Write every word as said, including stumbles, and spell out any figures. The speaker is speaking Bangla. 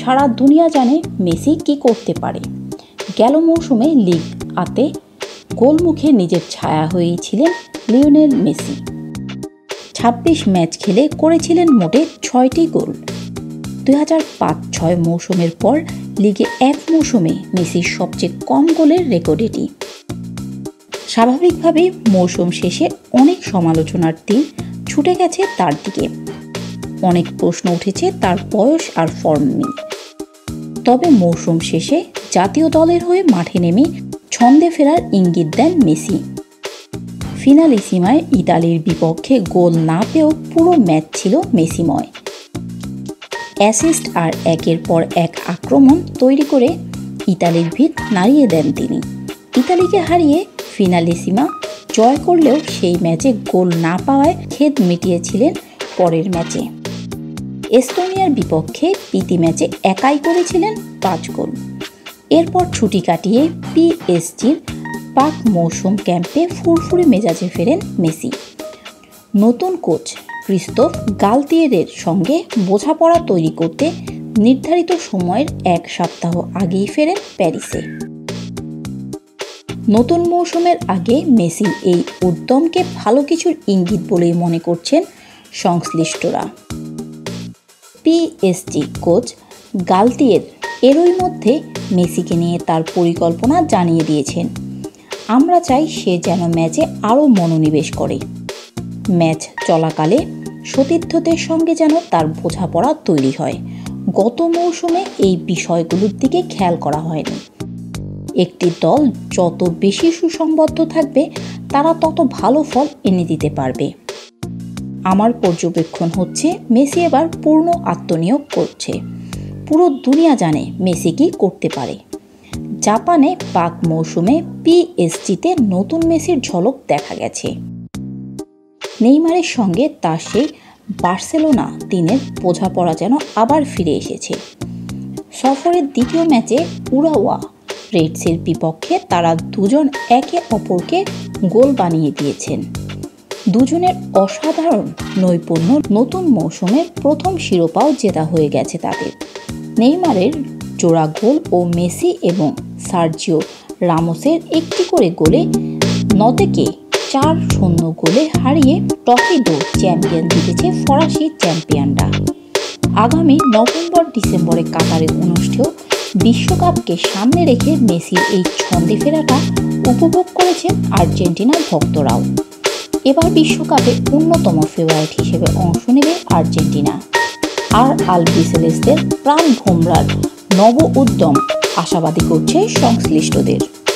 সারা দুনিয়া জানে মেসি কি করতে পারে। গেল মৌসুমে লিগ আতে গোলমুখে নিজের ছায়া হয়েছিলেন লিওনেল মেসি। ছাব্বিশ ম্যাচ খেলে করেছিলেন মোটে ছয়টি গোল। দুই হাজার পাঁচ ছয় মৌসুমের পর লিগে এক মৌসুমে মেসির সবচেয়ে কম গোলের রেকর্ড এটি। স্বাভাবিকভাবেই মৌসুম শেষে অনেক সমালোচনার তীর ছুটে গেছে তার দিকে। অনেক প্রশ্ন উঠেছে তার বয়স আর ফর্ম নিয়ে। তবে মৌসুম শেষে জাতীয় দলের হয়ে মাঠে নেমে ছন্দে ফেরার ইঙ্গিত দেন মেসি। ফিনালিসিমায় ইতালির বিপক্ষে গোল না পেয়েও পুরো ম্যাচ ছিল মেসিময়। অ্যাসিস্ট আর একের পর এক আক্রমণ তৈরি করে ইতালির ভিত নাড়িয়ে দেন তিনি। ইতালিকে হারিয়ে ফিনালিসিমা জয় করলেও সেই ম্যাচে গোল না পাওয়ায় খেদ মিটিয়েছিলেন পরের ম্যাচে। এস্তোনিয়ার বিপক্ষে প্রীতি ম্যাচে একাই করেছিলেন পাঁচ গোল। এরপর ছুটি কাটিয়ে পিএসজির পাক মৌসুম ক্যাম্পে ফুরফুরে মেজাজে ফেরেন মেসি। নতুন কোচ ক্রিস্টোফ গালতিয়েরের সঙ্গে বোঝাপড়া তৈরি করতে নির্ধারিত সময়ের এক সপ্তাহ আগেই ফেরেন প্যারিসে। নতুন মৌসুমের আগে মেসির এই উদ্যমকে ভালো কিছুর ইঙ্গিত বলেই মনে করছেন সংশ্লিষ্টরা। পিএসজি কোচ গালতিয়ের এরই মধ্যে মেসিকে নিয়ে তার পরিকল্পনা জানিয়ে দিয়েছেন। আমরা চাই সে যেন ম্যাচে আরও মনোনিবেশ করে। ম্যাচ চলাকালে সতীর্থদের সঙ্গে যেন তার বোঝাপড়া তৈরি হয়। গত মৌসুমে এই বিষয়গুলোর দিকে খেয়াল করা হয়নি। একটি দল যত বেশি সুসংবদ্ধ থাকবে তারা তত ভালো ফল এনে দিতে পারবে। আমার পর্যবেক্ষণ হচ্ছে মেসি এবার পূর্ণ আত্মনিয়োগ করছে। পুরো দুনিয়া জানে মেসি কি করতে পারে। জাপানে পাক মৌসুমে পিএসজিতে নতুন মেসির ঝলক দেখা গেছে। নেইমারের সঙ্গে তার সেই বার্সেলোনা দিনের বোঝাপড়া যেন আবার ফিরে এসেছে। সফরের দ্বিতীয় ম্যাচে উরাওয়া রেডসের বিপক্ষে তারা দুজন একে অপরকে গোল বানিয়ে দিয়েছেন। দুজনের অসাধারণ নৈপুণ্য নতুন মৌসুমের প্রথম শিরোপাও জেতা হয়ে গেছে তাদের। নেইমারের জোড়া গোল ও মেসি এবং সার্জিও রামোসের একটি করে গোলে নতেকে চার শূন্য গোলে হারিয়ে ট্রফি দো চ্যাম্পিয়ন জিতেছে ফরাসি চ্যাম্পিয়নরা। আগামী নভেম্বর ডিসেম্বরে কাতারে অনুষ্ঠেয় বিশ্বকাপকে সামনে রেখে মেসির এই ছন্দে ফেরাটা উপভোগ করেছেন আর্জেন্টিনার ভক্তরাও। এবার বিশ্বকাপে অন্যতম ফেভারিট হিসেবে অংশ নেবে আর্জেন্টিনা। আর আলবিসেলেস্তের প্রাণ ভোমরার নব উদ্যম আশাবাদী করছে সংশ্লিষ্টদের।